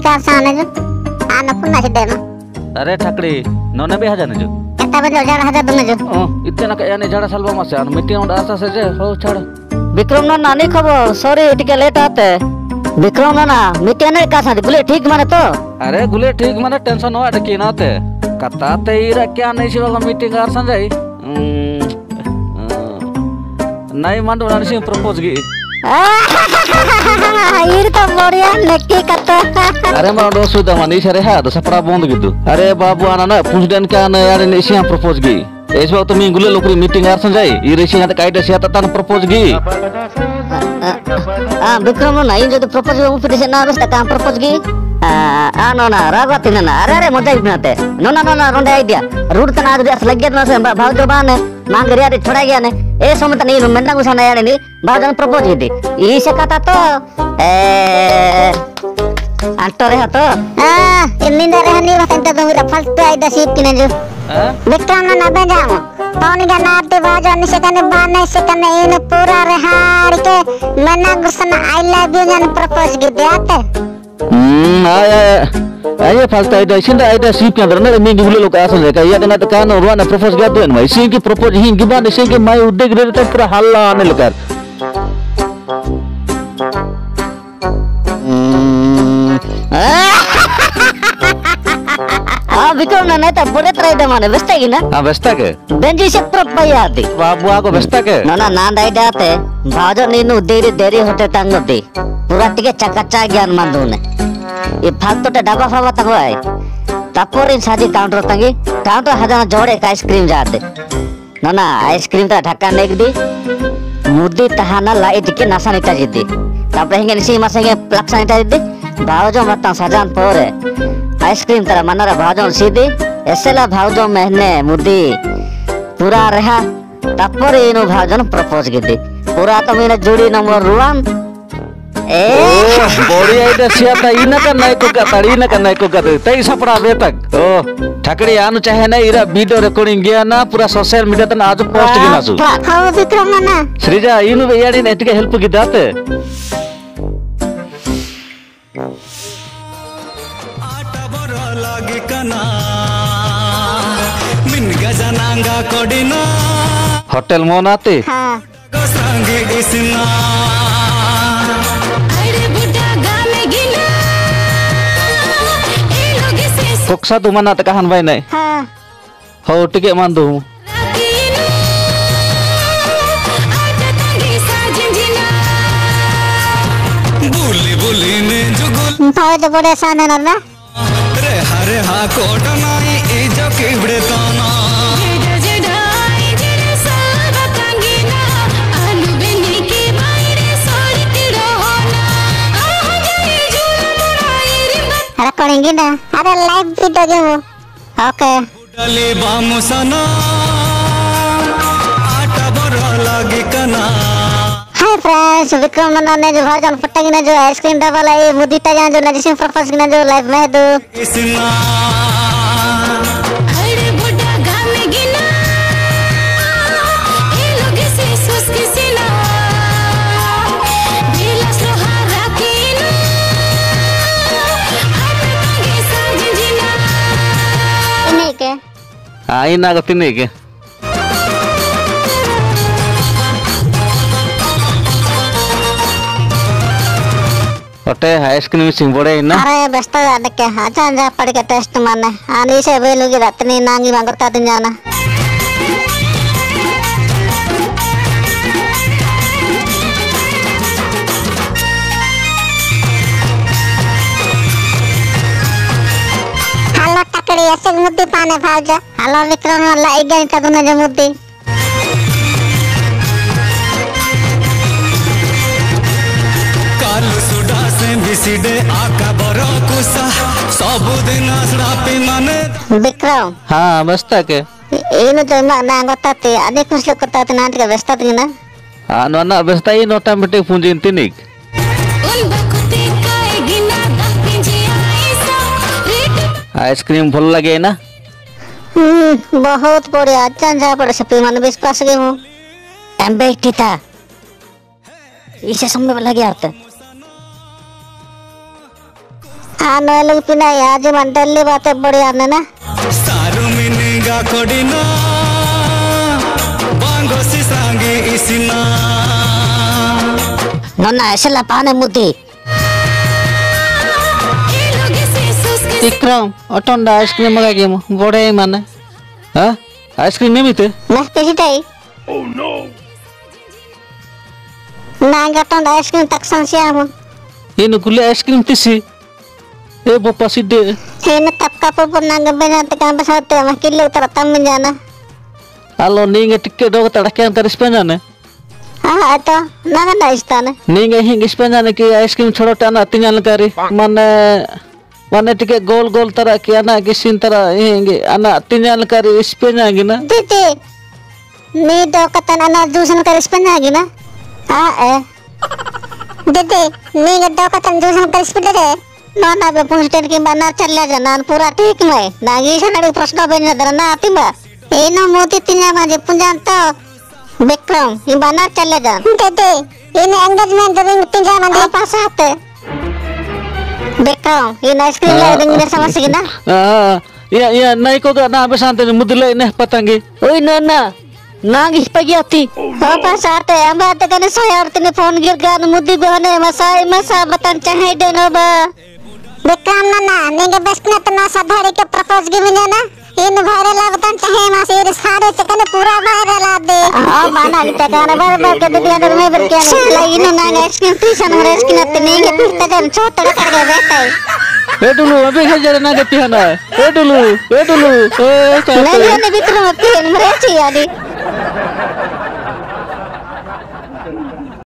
का साने जो आना पुन्हा सिद्धे ना अरे ठाकड़ी नोने भी हजाने जो कता बजे जाड़ा हजार दुने जो इतना का यानी झाड़ा सालवा मासे आन मीटिंग उंड आसा से जे हो छाड़ विक्रम ना नानी खबर सॉरी टिके लेट आते विक्रम ना मीटिंग ने का सा गुले ठीक माने तो अरे गुले ठीक माने टेंशन हो अटकी नाते कता ते इरा क्या नहीं शिवा मीटिंग आर संजय नहीं मंडो नरसिंह प्रपोज गी इर तो बढ़िया नक्की कता अरे मंडो सुदा मनी सरे हा तो सपड़ा बंद गिदु अरे बाबू आना ना पुंजडन का ना यार निसिया प्रपोज गी इस वक्त मी गुले लोकरी मीटिंग आर संजय इरेसिया त काइटे सिया तन प्रपोज गी विक्रम ना इन जो प्रपोज वो फिर से ना बस काम प्रपोज गी नो ना रागत ना अरे मजा इनाते नो ना रोंडे आइडिया रूट तना आज लग गया ना से भाव जो बाने मांग रिया रे छोड़ा गया ने ए समत नहीं मेंडा गुसा ना यानी भाव प्रपोज गी ई से कथा तो अंतो रे तो इन्निंदा रहनी वसंत तो मेरा फालतू आइदा सीप किने जो विक्रम ना बेजाम तोनी का नाते बाजा निसे कने बाने से कने इन पूरा रेहाड़ के मेना गुसना आई लव यू जन प्रपोज गी देते आया फालतू आइदा सिंदा आइदा सीप के अंदर ना मी गुले लोग आसन रे का या ना का नो रुआ ना प्रपोज गा तो भाई सी की प्रपोज ही गिबा ने से के माय उद्देग रे तो पूरा हल्ला आने लगा विक्रम ना नहीं तो बड़े तरह दे माने व्यस्त है ना हां व्यस्त के बेंजी से प्रपया दी बाबू आको व्यस्त के ना दाई दाते भाजो नीनु देरी होते तंग दी पूरा टिके चकचा ज्ञान मंदुने ये फालतू टे डब्बा फावा तक है तपोरिन साजी काउंटर तंगी काउंटर हजाना जोड़े का आइसक्रीम जाते ना आइसक्रीम ता ढक्का नेक दी मुद्दी तहाना लाइट के नसा निटा जिद्दी तापर हिंगे निसी मासेंगे प्लक्सा निटा जिद्दी भावजो मत्ता सजान पोरे आइसक्रीम तरह मनरा भावजो सीधी एसेला भावजो महीने मुद्दी पूरा रहा तपोरे इनु भावजो प्रपोज गिद्दी पूरा तो मेरा जोड़ी नंबर रुआन बॉडी आइडा सियाता इना का नाय को ताड़ी ना का नाय को गते तई सपड़ा बेतक ओ ठाकड़ी आनु चाहे ना इरा वीडियो रिकॉर्डिंग गया ना पूरा सोशल मीडिया तन आज पोस्ट गिना सु हां विक्रम ना श्रीजा इनु याडी नेट के हेल्प गिदाते आटा बरा लागे कना मिन गजनांगा कोडिना होटल मोनाते हां संगे इसना कोक्सा तू मना त कहान भाई नहीं हां हो टिके मान दू बुली बुली ने जुगुल भाव तो बड़े साने ना रे हरे हा कोट नाई ए जो किबड़े ताना recording gina ada live video jo oke डले बामुसना आटा बरा लागे कना हाय फ्रेंड्स विक्रम नन्ना ने जो भाजन फट्टा गिना जो आइसक्रीम डबल है मुदीता जान जो नजिसिम प्रपोज गिना जो लाइव में दो इसना अरे बुड्ढा गाम गिना ए लोग से सुस किसना दिल सोहारा किना आप तंगे साजिना इन्हीं के इन आगती नहीं के ओटे आइसक्रीम सिंग बड़े इना अरे बेस्ट ಅದಕ್ಕೆ ಆಚಾಂಜ ಪಡಿಕೆ ಟೆಸ್ಟ್ ಮಾನೆ ಆನೀಸೆ ಬೇಲುಗಿ ರತ್ನಿ ನಾಂಗಿ ಮಂಗತಾ ತಿಂಜಾನ ಹಲೋ ಟಕಡಿ ಎಸೆ ಮುದ್ದಿ ಪಾನೆ ಭಾವಜ ಹಲೋ ವಿಕ್ರಮ ಅಲ್ಲ ಈಗ ಕದನ ಜ ಮುದ್ದಿ काल सुडा से बिसिडे आका बरो कुसा सब दिन आसड़ा पे माने विक्रम हाँ बस्ता के ಏನು ಜನ ಗೊತ್ತಾತಿ ಅದೇ ಖುಷಿ ಗೊತ್ತಾತಿ ನಾಟಕ ಬೆಸ್ತತಿನ नोना बस्ता इन ऑटोमेटिक पूंजी इंतिनिक उन बखते काय गिना दपिंजे आईसा रेट आइसक्रीम भल लगे ना बहुत बढ़िया अच्छा जा पड़े सपी मन विश्वास के हूं एम्बेटी था इसे समझ में लग गया था lagi pindah ya aja mantel li bateं बढ़िया ने ना सारू मिनेगा कोडिना Bango सिसांगे इसिना Nona esela pane muti. ये लोग से सुस्के विक्रम अटंडा आइसक्रीम मगा गेम बड़े माने हां आइसक्रीम नहीं मिते nah pesitai nah gatong da es krim tak sansiamo ini kuliah ice cream तिसी ए बप्पा सिद्धे ini tap kapo pun nangga bena tekan pesawat mah kilo teratam menjana allo ninge tikke dog tadakan taris penjane itu nangga da istana ninge hing penjane ki ice cream छोड़ो टाना तिंगन करी माने माने tikke गोल गोल तरह की आना किसिन तरह हिंगे आना तिंगन करी penjane ना titi ni do katan ana juisan karis penjagi na titi ni do katan juisan karis penjagi nona be punsten ki banar challa janan pura ठीक में नागी सनड़ी प्रश्न बेन दरना आतिबा एनो मोती तिnya माजे पुंजान तो विक्रम ई बाnar चले जान titi ini engagement ring tiga mandi pas आते Vikram ini ice cream ले ring दे समझ सकी ना iya naik kok gak na besante mudile ini patangi Oi Nona, nangis pagi hati. Apa saate amba tekane sayar tini phone gir gan mudi gone masai masa batan chahe de no ba Bekam nana ninge beskna tana sadhari ke propose gi minya na in viral batan chahe masir sare tekane pura viral ade mana kita kana bar bar ke dia dar me ber kya la ino na action tuition hore skin tini ge pirta jam chota kar ge betai dulu abe hajar na gati hana dulu nahi ne Vikram pin mare chi adi